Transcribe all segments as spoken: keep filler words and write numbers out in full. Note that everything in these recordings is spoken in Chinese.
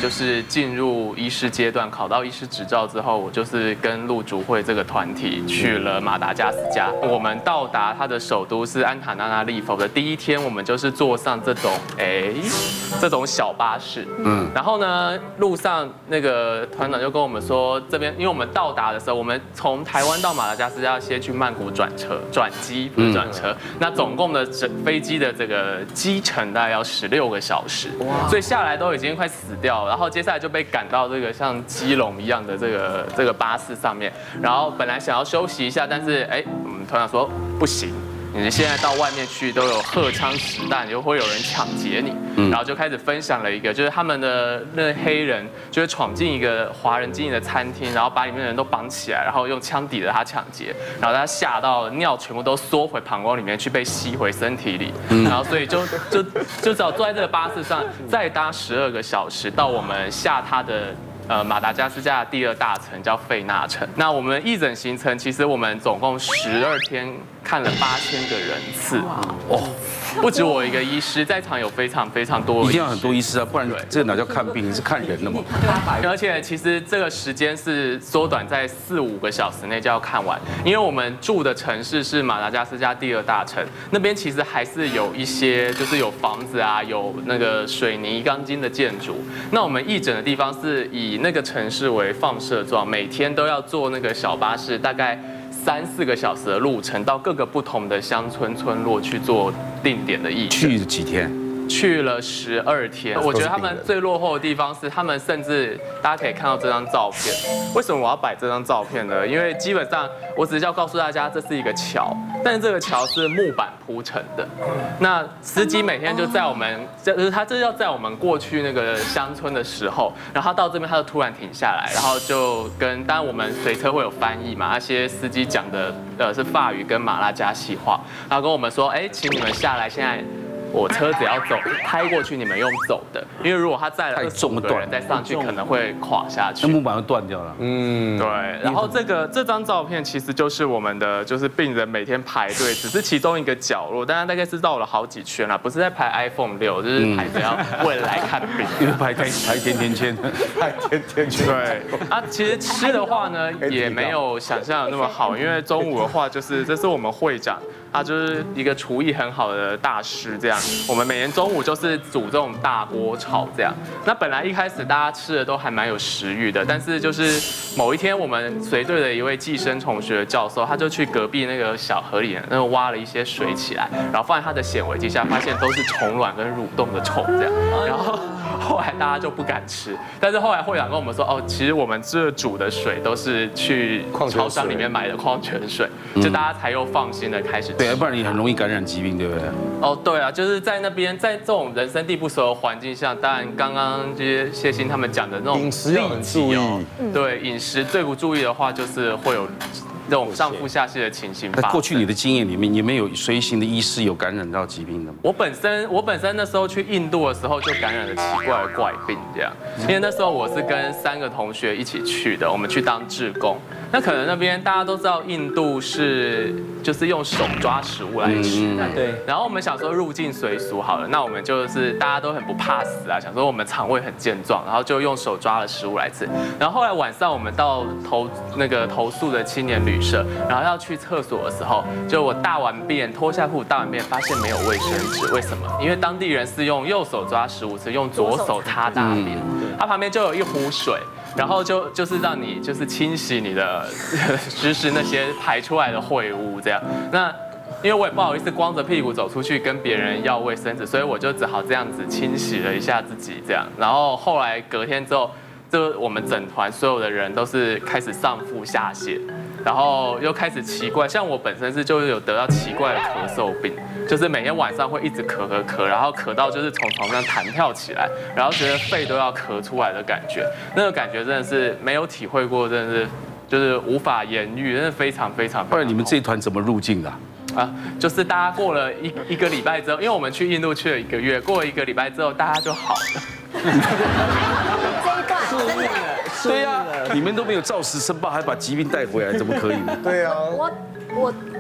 就是进入医师阶段，考到医师执照之后，我就是跟陆竹会这个团体去了马达加斯加。我们到达它的首都是安塔纳纳利佛的第一天，我们就是坐上这种哎这种小巴士，嗯，然后呢路上那个团长就跟我们说，这边因为我们到达的时候，我们从台湾到马达加斯加先去曼谷转车转机不是转车，那总共的整飞机的这个机程大概要十六个小时，所以下来都已经快死掉了，然后接下来就被赶到这个像基隆一样的这个这个巴士上面，然后本来想要休息一下，但是哎，我们团长说不行。你现在到外面去都有荷枪实弹，就会有人抢劫你，然后就开始分享了一个，就是他们的那黑人就是闯进一个华人经营的餐厅，然后把里面的人都绑起来，然后用枪抵着他抢劫，然后他吓到尿全部都缩回膀胱里面去，被吸回身体里，然后所以就就就只好坐在这个巴士上再搭十二个小时到我们下榻的。呃，马达加斯加的第二大城叫费纳城。那我们义诊行程，其实我们总共十二天看了八千个人次，哦，不止我一个医师，在场有非常非常多， 一定要很多医师啊，不然这个哪叫看病，你是看人的嘛。 而且其实这个时间是缩短在四五个小时内就要看完，因为我们住的城市是马达加斯加第二大城，那边其实还是有一些就是有房子啊，有那个水泥钢筋的建筑。那我们义诊的地方是以那个城市为放射状，每天都要坐那个小巴士，大概三四个小时的路程，到各个不同的乡村村落去做定点的义诊。 去几天？ 去了十二天，我觉得他们最落后的地方是，他们甚至大家可以看到这张照片。为什么我要摆这张照片呢？因为基本上我只是要告诉大家，这是一个桥，但是这个桥是木板铺成的。那司机每天就在我们，就是他这要在我们过去那个乡村的时候，然后他到这边他就突然停下来，然后就跟，当然我们随车会有翻译嘛，那些司机讲的呃是法语跟马拉加西话，然后跟我们说，哎，请你们下来，现在。我车子要走，开过去你们用走的，因为如果他载了二十五个人再上去，可能会垮下去， 那木板就断掉了。 嗯，对。然后这个这张照片其实就是我们的，就是病人每天排队，只是其中一个角落，但是大概是绕了好几圈啦，不是在排 iPhone 六，就是排着要为了来看病， 因为排排排甜甜圈， 排甜甜圈。 对。啊，其实吃的话呢，也没有想象的那么好，因为中午的话就是这是我们会长。他就是一个厨艺很好的大师，这样。我们每年中午就是煮这种大锅炒这样。那本来一开始大家吃的都还蛮有食欲的，但是就是某一天我们随队的一位寄生虫学的教授，他就去隔壁那个小河里，那挖了一些水起来，然后放在他的显微镜下，发现都是虫卵跟蠕动的虫这样。然后后来大家就不敢吃，但是后来会长跟我们说，哦，其实我们这煮的水都是去超商里面买的矿泉水，就大家才又放心的开始吃。 对，不然你很容易感染疾病，对不对？ 哦，对啊，就是在那边，在这种人生地不熟的环境下，当然刚刚这些谢欣他们讲的那种饮食要很注意， 对，饮食最不注意的话，就是会有这种上吐下泻的情形发生。 过去你的经验里面，有没有随行的医师有感染到疾病的吗？ 我本身我本身那时候去印度的时候就感染了奇怪的怪病，这样，因为那时候我是跟三个同学一起去的，我们去当志工。那可能那边大家都知道，印度是就是用手抓食物来吃，对。然后我们想说入境随俗好了，那我们就是大家都很不怕死啊，想说我们肠胃很健壮，然后就用手抓了食物来吃。然后后来晚上我们到投那个投宿的青年旅社，然后要去厕所的时候，就我大完便脱下裤大完便，发现没有卫生纸，为什么？因为当地人是用右手抓食物吃，用左手擦大便，它旁边就有一壶水。然后就就是让你就是清洗你的，就是那些排出来的秽物这样。那因为我也不好意思光着屁股走出去跟别人要卫生纸，所以我就只好这样子清洗了一下自己这样。然后后来隔天之后，就我们整团所有的人都是开始上腹下泻。然后又开始奇怪，像我本身是就是有得到奇怪的咳嗽病，就是每天晚上会一直咳咳咳，然后咳到就是从床上弹跳起来，然后觉得肺都要咳出来的感觉，那个感觉真的是没有体会过，真的是就是无法言喻，真的非常非常。 不然你们这一团怎么入境的？ 啊，就是大家过了一一个礼拜之后，因为我们去印度去了一个月，过了一个礼拜之后，大家就好了。 这一段真的。 对呀，你们都没有照实申报，还把疾病带回来，怎么可以呢？ 对啊， 我我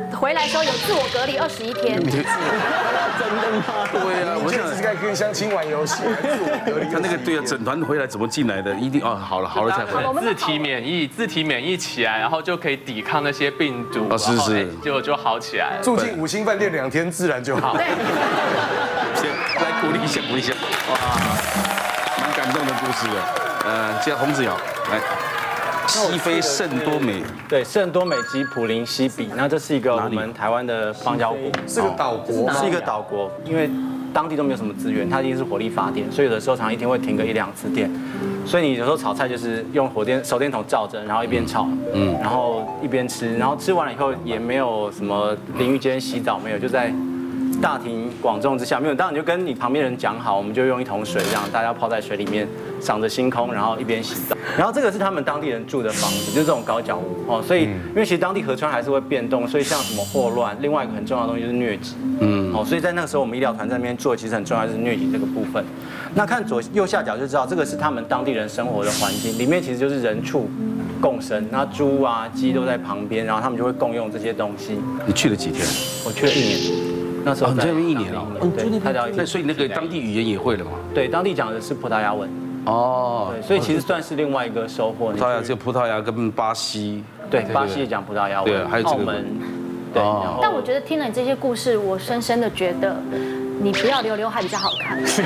回来的时候有自我隔离二十一天。 真的吗？对啊，我想是该跟相亲玩游戏， 他那个对啊，整团回来怎么进来的？一定哦，好了好了才回来。 自体免疫，自体免疫起来，然后就可以抵抗那些病毒， 哦是是， 就就好起来了。 住进五星饭店两天，自然就好。 先来鼓励一下，鼓励一下，哇，蛮感动的故事的。呃，接洪子尧来。西非圣多美， 对，圣多美及普林西比，那这是一个我们台湾的邦交国， 是个岛国， 是一个岛国，因为当地都没有什么资源，它一定是火力发电，所以有的时候常常一天会停个一两次电，所以你有时候炒菜就是用火电手电筒照着，然后一边炒，嗯，然后一边吃，然后吃完了以后也没有什么淋浴间洗澡，没有，就在大庭广众之下，没有，当然你就跟你旁边人讲好，我们就用一桶水，这样大家泡在水里面，赏着星空，然后一边洗澡。然后这个是他们当地人住的房子，就是这种高脚屋哦。所以因为其实当地河川还是会变动，所以像什么霍乱，另外一个很重要的东西就是疟疾，嗯，哦，所以在那个时候我们医疗团在那边做，其实很重要就是疟疾这个部分。那看左右下角就知道，这个是他们当地人生活的环境，里面其实就是人畜共生，那猪啊鸡都在旁边，然后他们就会共用这些东西。 你去了几天？ 我去了一年。那时候你在那边一年了， 对，他讲， 那所以那个当地语言也会了嘛？ 对，当地讲的是葡萄牙文。 哦， 对，所以其实算是另外一个收获。 葡萄牙就葡萄牙跟巴西， 对，巴西也讲葡萄牙文， 对，还有澳门，对。 但我觉得听了你这些故事，我深深的觉得，你不要留刘海比较好看。你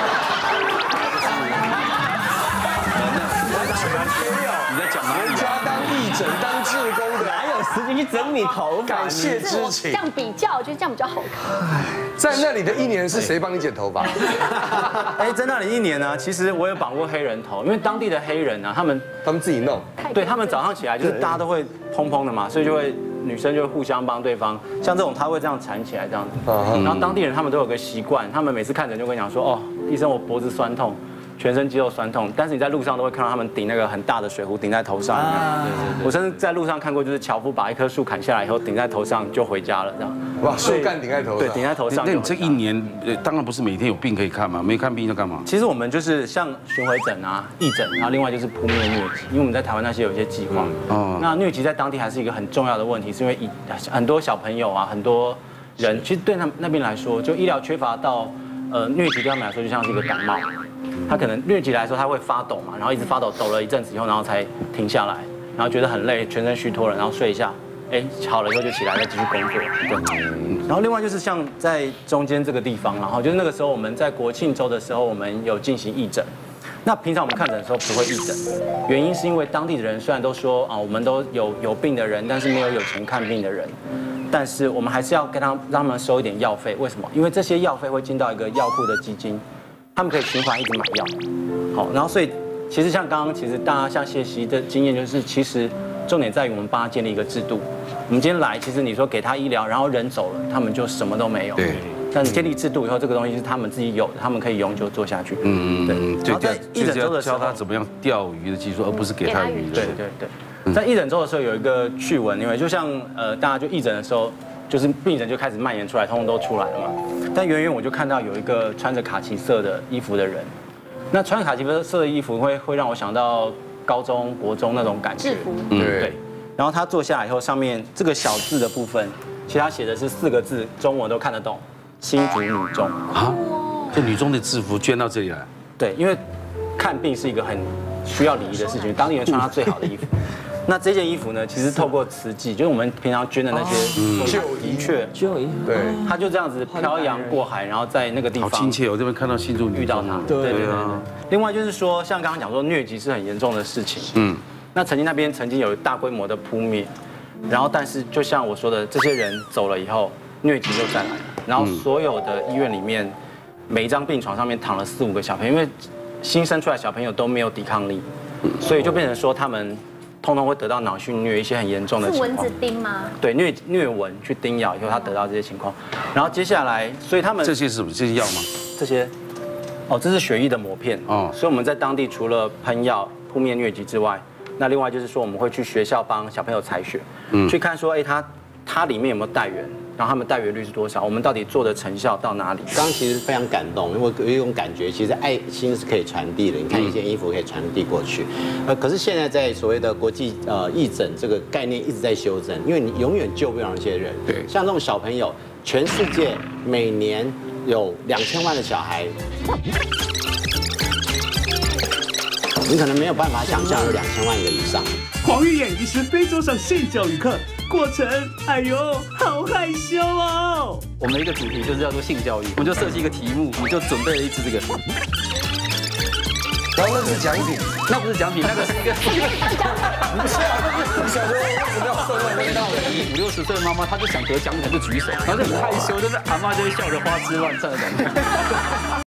在讲哪里？ 家当义诊当志工， 哪有时间去整理头发？ 感谢之情。 这样比较，我觉得这样比较好看。 在那里的一年是谁帮你剪头发？ 哎，在那里一年呢，其实我有绑过黑人头，因为当地的黑人呢，他们他们自己弄， 对他们早上起来就是大家都会蓬蓬的嘛，所以就会女生就会互相帮对方，像这种他会这样缠起来这样子。然后当地人他们都有个习惯，他们每次看诊就跟你讲说，哦，医生我脖子酸痛。全身肌肉酸痛，但是你在路上都会看到他们顶那个很大的水壶顶在头上。对对对，我甚至在路上看过，就是樵夫把一棵树砍下来以后顶在头上就回家了，这样。 哇，树干顶在头上。 对，顶在头上。 那你这一年，呃，当然不是每天有病可以看嘛，没看病要干嘛？ 其实我们就是像巡回诊啊、义诊，然后另外就是扑灭疟疾，因为我们在台湾那些有一些计划。哦。那疟疾在当地还是一个很重要的问题，是因为以很多小朋友啊，很多人其实对他们那边来说，就医疗缺乏到，呃，疟疾对他们来说就像是一个感冒。他可能疟疾来说，他会发抖嘛，然后一直发抖，抖了一阵子以后，然后才停下来，然后觉得很累，全身虚脱了，然后睡一下，哎，好了以后就起来再继续工作。对。然后另外就是像在中间这个地方，然后就是那个时候我们在国庆周的时候，我们有进行义诊。那平常我们看诊的时候不会义诊，原因是因为当地的人虽然都说啊，我们都有有病的人，但是没有有钱看病的人。但是我们还是要跟他让他们收一点药费，为什么？因为这些药费会进到一个药库的基金。他们可以循环一直买药，好，然后所以其实像刚刚，其实大家像谢希的经验就是，其实重点在于我们帮他建立一个制度。我们今天来，其实你说给他医疗，然后人走了，他们就什么都没有。对。但是建立制度以后，这个东西是他们自己有的，他们可以永久做下去。嗯嗯。对。然后在义诊周的时候， 教他怎么样钓鱼的技术，而不是给他鱼。 对对对。在义诊周的时候有一个趣闻，因为就像呃大家就义诊的时候。就是病人就开始蔓延出来，通通都出来了嘛。但远远我就看到有一个穿着卡其色的衣服的人，那穿卡其色的衣服会会让我想到高中、国中那种感觉。 制服。 对。然后他坐下来以后，上面这个小字的部分，其实他写的是四个字，中文都看得懂，新竹女中。啊？ 这女中的制服捐到这里来？ 对，因为看病是一个很需要礼仪的事情，当地人穿他最好的衣服。那这件衣服呢，其实透过慈济，就是我们平常捐的那些旧衣，的确， 旧衣， 对， 他就这样子漂洋过海，然后在那个地方， 好亲切，我这边看到新竹遇到他，对对对。另外就是说，像刚刚讲说疟疾是很严重的事情，嗯，那曾经那边曾经有大规模的扑灭，然后但是就像我说的，这些人走了以后，疟疾就再来了，然后所有的医院里面，每一张病床上面躺了四五个小朋友，因为新生出来小朋友都没有抵抗力，所以就变成说他们。通常会得到脑眩疟一些很严重的情况。 是蚊子叮吗？ 对，疟疟蚊去叮咬以后，他得到这些情况。然后接下来，所以他们这些是什么？这些药吗？ 这些，哦，这是血液的膜片。哦，所以我们在当地除了喷药扑灭疟疾之外，那另外就是说我们会去学校帮小朋友采血，嗯，去看说，哎，他他里面有没有带源， 然后他们带原率是多少，我们到底做的成效到哪里？ 刚刚其实非常感动，因为有一种感觉，其实爱心是可以传递的。你看一件衣服可以传递过去，呃，可是现在在所谓的国际呃义诊这个概念一直在修正，因为你永远救不了那些人。 对， 像这种小朋友，全世界每年有两千万的小孩。你可能没有办法想象有两千万个以上。 黄玉燕医师非洲上性教育课过程，哎呦，好害羞哦。 我们一个主题就是叫做性教育，我们就设计一个题目，我们就准备了一支这个。 然后那是奖品， 那不是奖品，那个是一个。 不是啊，你小时候为什么要送那个道理？ 五六十岁的妈妈，她就想得奖品，她就举手，然后就很害羞，就是阿妈就会笑得花枝乱颤的感觉。